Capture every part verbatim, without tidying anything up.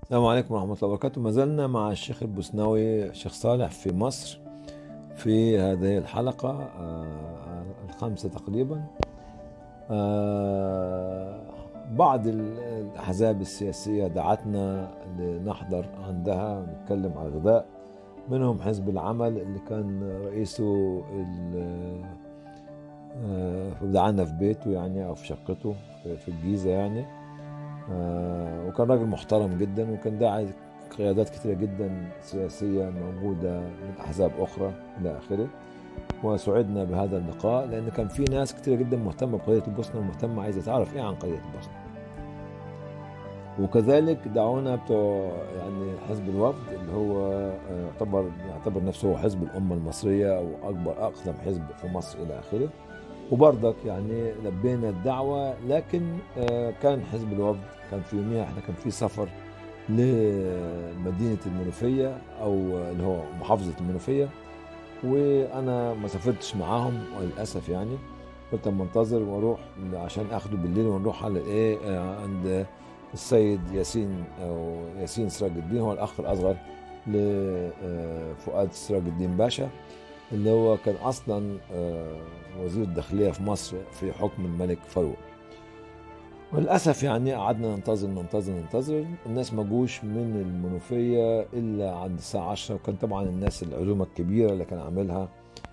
السلام عليكم ورحمة الله وبركاته. ما زلنا مع الشيخ البوسناوي الشيخ صالح في مصر في هذه الحلقة آه، الخامسة تقريبا. آه، بعض ال- الأحزاب السياسية دعتنا لنحضر عندها ونتكلم على الغذاء، منهم حزب العمل اللي كان رئيسه ال- آه، دعانا في بيته يعني أو في شقته في في الجيزة يعني. آه، وكان راجل محترم جدا، وكان داعي قيادات كتيرة جدا سياسية موجودة من أحزاب أخرى إلى آخره. وسعدنا بهذا اللقاء لأن كان في ناس كتيرة جدا مهتمة بقضية البوسنة ومهتمة عايزة تعرف إيه عن قضية البوسنة. وكذلك دعونا بتوع يعني حزب الوفد اللي هو آه، يعتبر يعتبر نفسه هو حزب الأمة المصرية أو أكبر أقدم حزب في مصر إلى آخره. وبرضك يعني لبينا الدعوة، لكن آه، كان حزب الوفد كان في يوميها احنا كان في سفر لمدينة المنوفية أو اللي هو محافظة المنوفية، وأنا ما سافرتش معاهم للأسف يعني. قلت أما انتظر وأروح عشان أخده بالليل ونروح على إيه آه، عند السيد ياسين أو ياسين سراج الدين، هو الأخ الأصغر لفؤاد سراج الدين باشا، اللي هو كان أصلا آه، وزير الداخلية في مصر في حكم الملك فاروق. وللأسف يعني قعدنا ننتظر ننتظر ننتظر، الناس ما جوش من المنوفية إلا عند الساعة عشرة. وكان طبعا الناس العزومة الكبيرة اللي كان عاملها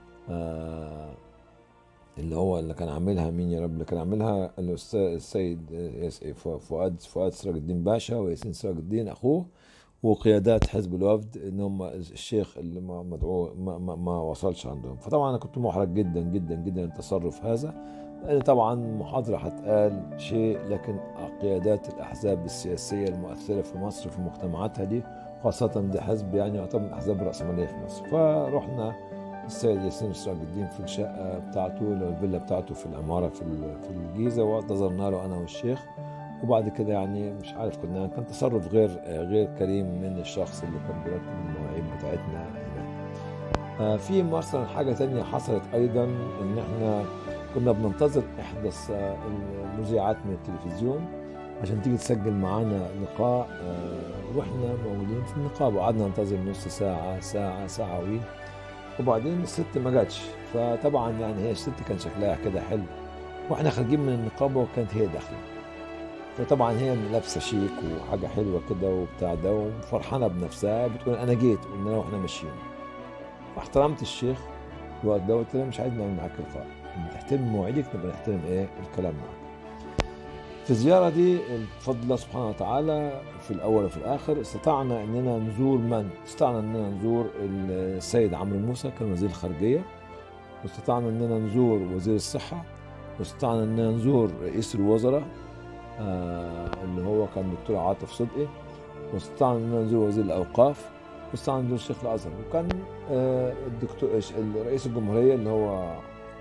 آه اللي هو اللي كان عاملها مين يا رب، اللي كان عاملها الأستاذ السيد ياس- فؤاد فؤاد سراج الدين باشا وياسين سراج الدين أخوه، وقيادات حزب الوفد، ان هم الشيخ اللي ما مدعو ما, ما, ما وصلش عندهم. فطبعا انا كنت محرج جدا جدا جدا التصرف هذا، لان طبعا محاضره هتقال شيء، لكن قيادات الاحزاب السياسيه المؤثره في مصر في مجتمعاتها دي، خاصه ده حزب يعني يعتبر من الاحزاب الراسماليه في مصر. فرحنا السيد ياسين سراج الدين في الشقه بتاعته اللي هو الفيلا بتاعته في العماره في ال- في الجيزه، وانتظرنا له انا والشيخ. وبعد كده يعني مش عارف، كنا كان تصرف غير غير كريم من الشخص اللي كان بيرتب المواعيد بتاعتنا هناك. آه، في مثلا حاجة تانية حصلت أيضا، إن إحنا كنا بننتظر إحدى الس- المذيعات من التلفزيون عشان تيجي تسجل معانا لقاء. آه، وإحنا موجودين في النقابة وقعدنا ننتظر نص ساعة ساعة ساعة وي، وبعدين الست ما جاتش. فطبعا يعني هي الست كان شكلها كده حلو، واحنا خارجين من النقابة وكانت هي داخلة. فطبعا هي لابسه شيك وحاجه حلوه كده وبتاع ده وفرحانه بنفسها، بتقول انا جيت، قلنا لها واحنا ماشيين. فاحترمت الشيخ الوقت ده، قلت له مش عايز نعمل معاك لقاء، نحترم مواعيدك نبقى نحترم ايه الكلام معاك. في الزياره دي بفضل الله سبحانه وتعالى في الاول وفي الاخر استطعنا اننا نزور من استطعنا اننا نزور السيد عمرو موسى كان وزير الخارجيه، واستطعنا اننا نزور وزير الصحه، واستطعنا اننا نزور رئيس الوزراء آه اللي هو كان دكتور عاطف صدقي، واستطعنا ان نزور وزير الاوقاف، واستطعنا نزور الشيخ الازهر. وكان آه الدكتور رئيس الجمهوريه اللي هو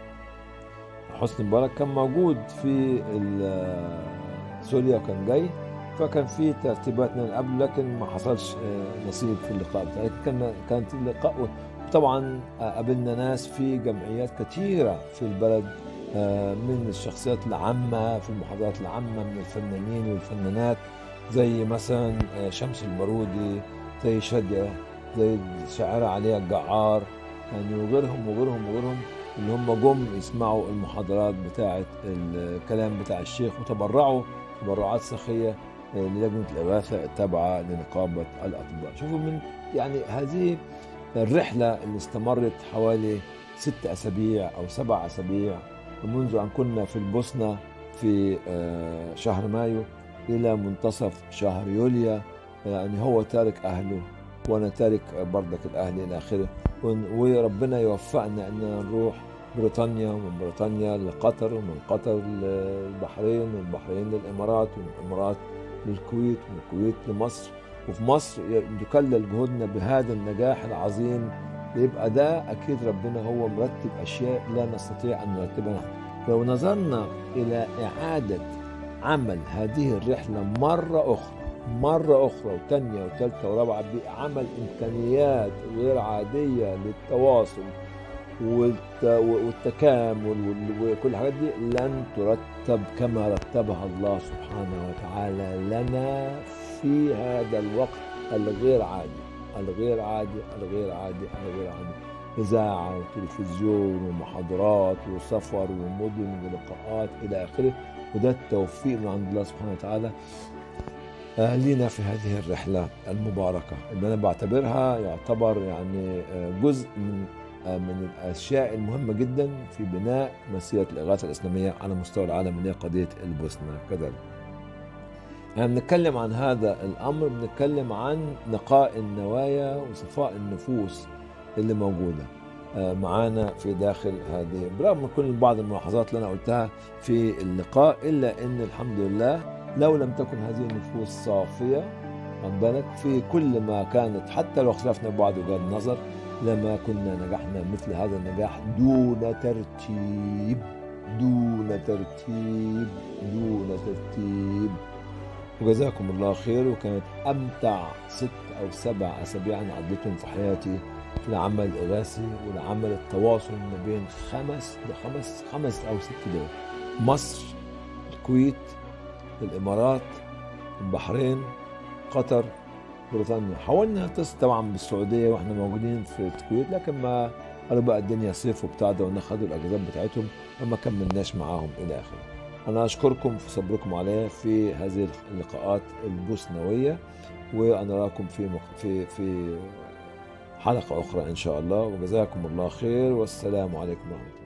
حسني مبارك كان موجود في ال- آه، سوريا وكان جاي. فكان في ترتيبات ان نقابله، لكن ما حصلش آه، نصيب في اللقاء بتاعي، لكن كان كانت اللقاء. وطبعا آه، قابلنا ناس في جمعيات كثيره في البلد، آه، من الشخصيات العامه في المحاضرات العامه، من الفنانين والفنانات زي مثلا آه، شمس البارودي، زي شادية، زي الشاعرة عليا الجعار يعني، وغيرهم وغيرهم وغيرهم، اللي هم جم يسمعوا المحاضرات بتاعة الكلام بتاع الشيخ، وتبرعوا تبرعات سخية آه، للجنة الإغاثة التابعة لنقابة الأطباء. شوفوا من يعني هذه الرحلة اللي استمرت حوالي ست أسابيع أو سبع أسابيع، منذ أن كنا في البوسنة في آه، شهر مايو إلى منتصف شهر يوليو. يعني هو تارك أهله وأنا تارك بردك الأهل إلى آخره. ون- وربنا يوفقنا أننا نروح بريطانيا، ومن بريطانيا لقطر، ومن قطر للبحرين، ومن البحرين للإمارات، ومن الإمارات للكويت، ومن الكويت لمصر. وفي مصر نكلل جهودنا بهذا النجاح العظيم، يبقى ده أكيد ربنا هو مرتب أشياء لا نستطيع أن نرتبها نحن. لو نظرنا إلى إعادة عمل هذه الرحلة مرة أخرى مرة أخرى وتانية وتالتة ورابعة، بعمل إمكانيات غير عادية للتواصل والت... والتكامل وال- وكل الحاجات دي، لن ترتب كما رتبها الله سبحانه وتعالى لنا في هذا الوقت الغير عادي الغير عادي الغير عادي الغير عادي، إذاعة وتلفزيون ومحاضرات وسفر ومدن ولقاءات إلى آخره. وده التوفيق من عند الله سبحانه وتعالى آه، لينا في هذه الرحلة المباركة اللي أنا بعتبرها يعتبر يعني آه، جزء من آه، من الأشياء المهمة جدا في بناء مسيرة الإغاثة الإسلامية على مستوى العالم، اللي هي قضية البوسنة كذلك. يعني بنتكلم عن هذا الأمر، بنتكلم عن نقاء النوايا وصفاء النفوس اللي موجودة آه، معانا في داخل هذه، برغم من كل بعض الملاحظات اللي أنا قلتها في اللقاء، إلا أن الحمد لله لو لم تكن هذه النفوس صافية خد بالك في كل ما كانت، حتى لو اختلفنا بعض وجهات النظر، لما كنا نجحنا مثل هذا النجاح دون ترتيب دون ترتيب دون ترتيب. وجزاكم الله خير، وكانت أمتع ست أو سبع أسابيع أنا قضيتهم في حياتي في العمل الإغاثي والعمل التواصل ما بين خمس خمس خمس أو ست دول: مصر، الكويت، الإمارات، البحرين، قطر، بريطانيا. حاولنا نتصل طبعا بالسعودية واحنا موجودين في الكويت، لكن ما قالوا بقى الدنيا صيف وبتاع ده وناخدوا الأجازات بتاعتهم فما كملناش معاهم إلى آخره. أنا أشكركم في صبركم عليا في هذه اللقاءات البوسنوية، وأنا أراكم في في في حلقة أخرى إن شاء الله، وجزاكم الله خير، والسلام عليكم ورحمة الله.